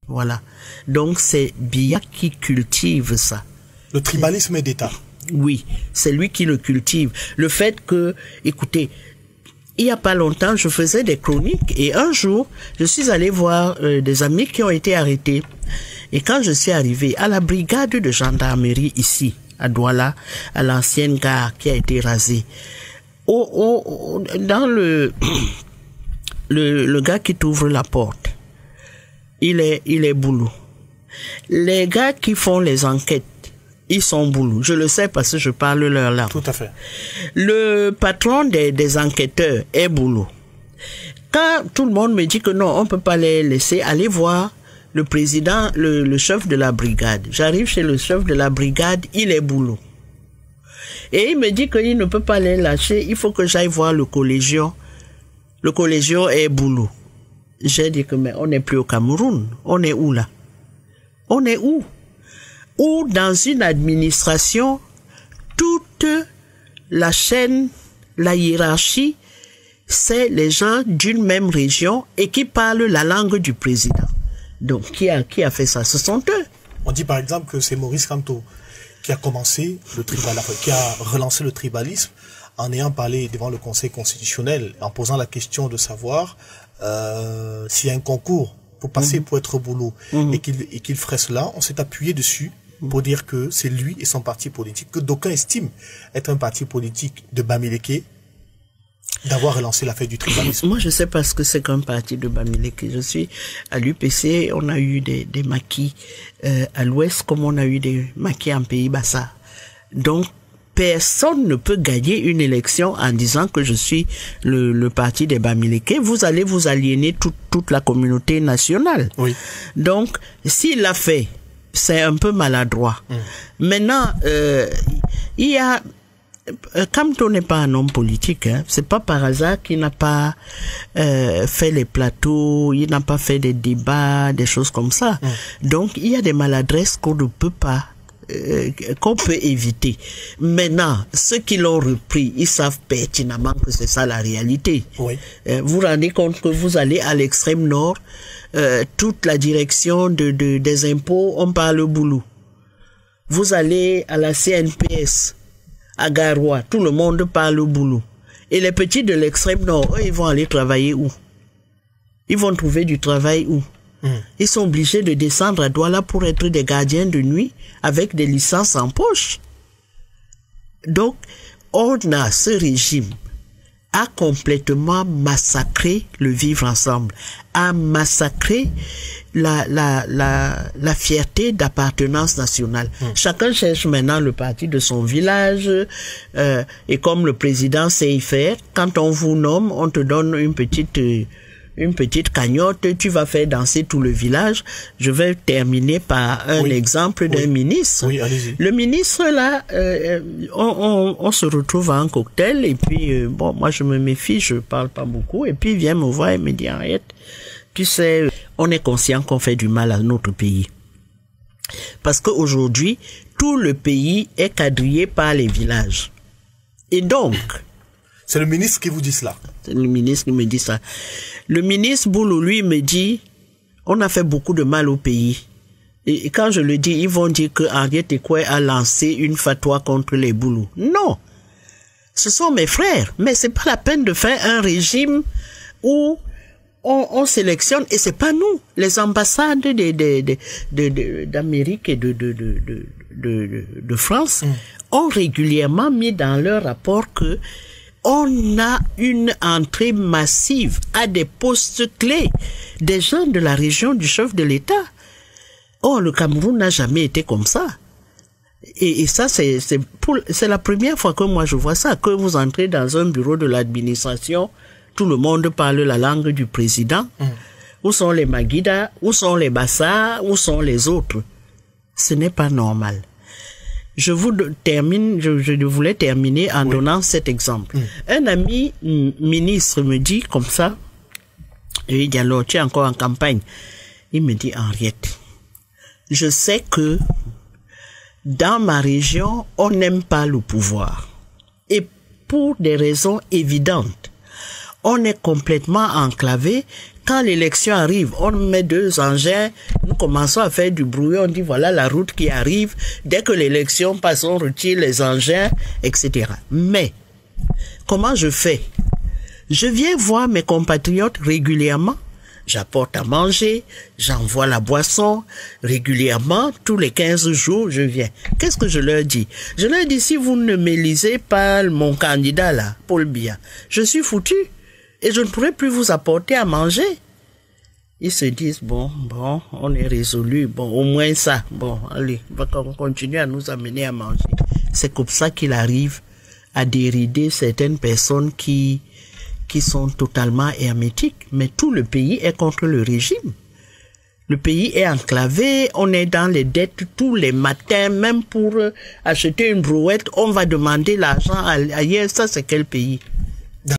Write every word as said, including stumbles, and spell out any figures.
Voilà. Donc c'est Biya qui cultive ça. Le tribalisme est d'État. Oui, c'est lui qui le cultive. Le fait que, écoutez, il y a pas longtemps, je faisais des chroniques et un jour, je suis allé voir euh, des amis qui ont été arrêtés. Et quand je suis arrivé à la brigade de gendarmerie ici, à Douala, à l'ancienne gare qui a été rasée, au, au, dans le, le le gars qui t'ouvre la porte, il est il est boulot. Les gars qui font les enquêtes, ils sont boulot. Je le sais parce que je parle leur langue. Tout à fait. Le patron des, des enquêteurs est boulot. Quand tout le monde me dit que non, on peut pas les laisser, aller voir le président, le, le chef de la brigade. J'arrive chez le chef de la brigade, il est boulot. Et il me dit qu'il ne peut pas les lâcher, il faut que j'aille voir le collégion. Le collégion est boulot. J'ai dit que mais on n'est plus au Cameroun. On est où là? On est où? Ou dans une administration, toute la chaîne, la hiérarchie, c'est les gens d'une même région et qui parlent la langue du président. Donc, qui a, qui a fait ça? Ce sont eux. On dit par exemple que c'est Maurice Kamto qui a commencé le tribalisme, qui a relancé le tribalisme en ayant parlé devant le Conseil constitutionnel, en posant la question de savoir euh, s'il y a un concours pour passer mmh. pour être boulot mmh. et qu'il et qu'il ferait cela. On s'est appuyé dessus pour dire que c'est lui et son parti politique, que d'aucuns estiment être un parti politique de Bamileke, d'avoir relancé l'affaire du tribalisme. Moi, je sais pas ce que c'est qu'un parti de Bamileke. Je suis à l'U P C, on a eu des, des maquis euh, à l'ouest, comme on a eu des maquis en Pays-Bassa. Donc, personne ne peut gagner une élection en disant que je suis le, le parti des Bamileke. Vous allez vous aliéner toute, toute la communauté nationale. Oui. Donc, s'il l'a fait, c'est un peu maladroit. Mmh. Maintenant, euh, il y a... Kamto n'est pas un homme politique, hein. C'est pas par hasard qu'il n'a pas euh, fait les plateaux, il n'a pas fait des débats, des choses comme ça. Mmh. Donc, il y a des maladresses qu'on ne peut pas Euh, qu'on peut éviter. Maintenant, ceux qui l'ont repris, ils savent pertinemment que c'est ça la réalité. Oui. Euh, vous vous rendez compte que vous allez à l'extrême nord, euh, toute la direction de, de des impôts, on parle boulot. Vous allez à la C N P S, à Garoua, tout le monde parle boulot. Et les petits de l'extrême nord, eux, ils vont aller travailler où? Ils vont trouver du travail où? Ils sont obligés de descendre à Douala pour être des gardiens de nuit avec des licences en poche. Donc, on a ce régime a complètement massacré le vivre ensemble, a massacré la la la la fierté d'appartenance nationale. Mmh. Chacun cherche maintenant le parti de son village euh, et comme le président sait y faire, quand on vous nomme, on te donne une petite euh, une petite cagnotte, tu vas faire danser tout le village. Je vais terminer par un oui. exemple d'un oui. ministre. Oui, allez-y. Le ministre, là, euh, on, on, on se retrouve à un cocktail et puis, euh, bon, moi je me méfie, je parle pas beaucoup. Et puis il vient me voir et me dit, arrête, tu sais, on est conscient qu'on fait du mal à notre pays. Parce qu'aujourd'hui, tout le pays est quadrillé par les villages. Et donc... C'est le ministre qui vous dit cela. C'est le ministre qui me dit ça. Le ministre Boulou, lui, me dit, on a fait beaucoup de mal au pays. Et, et quand je le dis, ils vont dire que Henriette Ekoué a lancé une fatwa contre les Boulous. Non. Ce sont mes frères. Mais c'est pas la peine de faire un régime où on, on sélectionne, et c'est pas nous, les ambassades de, de, de, de, de, d'Amérique et de, de, de, de, de, de France mm. ont régulièrement mis dans leur rapport que on a une entrée massive à des postes clés des gens de la région du chef de l'État. Oh, le Cameroun n'a jamais été comme ça. Et, et ça, c'est, c'est, pour, c'est la première fois que moi je vois ça, que vous entrez dans un bureau de l'administration, tout le monde parle la langue du président. Mm. Où sont les Maguida? Où sont les Bassa? Où sont les autres? Ce n'est pas normal. Je vous termine, je, je voulais terminer en oui. donnant cet exemple. Mm. Un ami m- ministre me dit comme ça, et il y a l'autre, tu es encore en campagne. Il me dit, Henriette, je sais que dans ma région, on n'aime pas le pouvoir. Et pour des raisons évidentes. On est complètement enclavé. Quand l'élection arrive, on met deux engins, nous commençons à faire du bruit, on dit voilà la route qui arrive. Dès que l'élection passe, on retire les engins, et cetera. Mais, comment je fais? Je viens voir mes compatriotes régulièrement. J'apporte à manger, j'envoie la boisson régulièrement, tous les quinze jours, je viens. Qu'est-ce que je leur dis? Je leur dis, si vous ne m'élisez pas mon candidat là, Paul Biya, je suis foutu et je ne pourrai plus vous apporter à manger. Ils se disent, bon, bon, on est résolu, bon, au moins ça, bon, allez, on va continuer à nous amener à manger. C'est comme ça qu'il arrive à dérider certaines personnes qui... qui sont totalement hermétiques, mais tout le pays est contre le régime. Le pays est enclavé, on est dans les dettes tous les matins, même pour acheter une brouette, on va demander l'argent ailleurs. Ça, c'est quel pays?